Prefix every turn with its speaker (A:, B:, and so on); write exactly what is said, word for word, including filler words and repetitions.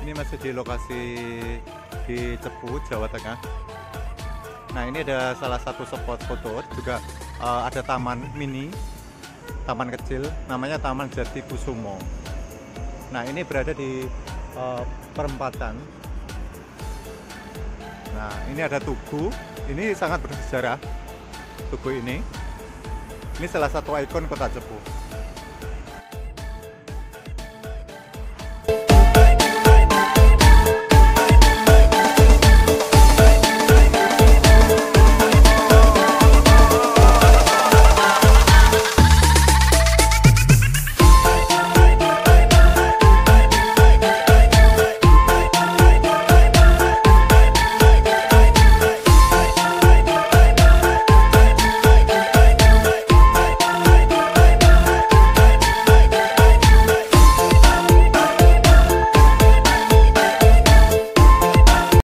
A: Ini masih di lokasi di Cepu, Jawa Tengah. Nah, ini ada salah satu spot foto juga, uh, ada taman mini, taman kecil, namanya Taman Jati Kusumo. Nah, ini berada di uh, perempatan. Nah, ini ada tugu, ini sangat bersejarah. Tugu ini, ini salah satu ikon kota Cepu.